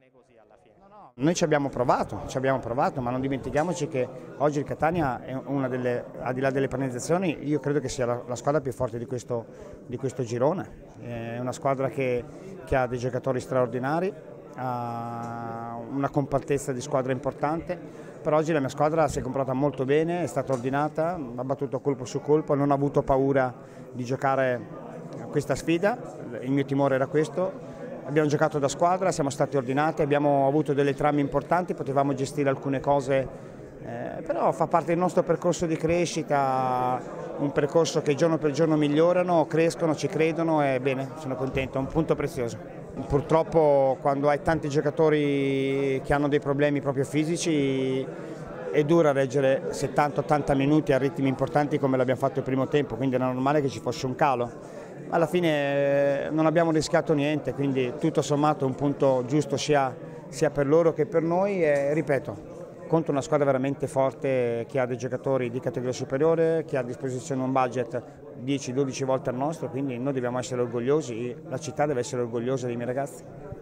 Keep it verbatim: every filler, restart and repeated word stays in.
Noi ci abbiamo provato, ci abbiamo provato, ma non dimentichiamoci che oggi il Catania è una delle, al di là delle penalizzazioni, io credo che sia la, la squadra più forte di questo, di questo girone. È una squadra che, che ha dei giocatori straordinari, ha una compattezza di squadra importante, però oggi la mia squadra si è comportata molto bene, è stata ordinata, ha battuto colpo su colpo, non ha avuto paura di giocare questa sfida, il mio timore era questo. Abbiamo giocato da squadra, siamo stati ordinati, abbiamo avuto delle trame importanti, potevamo gestire alcune cose, eh, però fa parte del nostro percorso di crescita, un percorso che giorno per giorno migliorano, crescono, ci credono e bene, sono contento, è un punto prezioso. Purtroppo quando hai tanti giocatori che hanno dei problemi proprio fisici è dura reggere settanta ottanta minuti a ritmi importanti come l'abbiamo fatto il primo tempo, quindi era normale che ci fosse un calo. Alla fine non abbiamo rischiato niente, quindi tutto sommato un punto giusto sia, sia per loro che per noi e ripeto, contro una squadra veramente forte che ha dei giocatori di categoria superiore, che ha a disposizione un budget dieci dodici volte al nostro, quindi noi dobbiamo essere orgogliosi, la città deve essere orgogliosa dei miei ragazzi.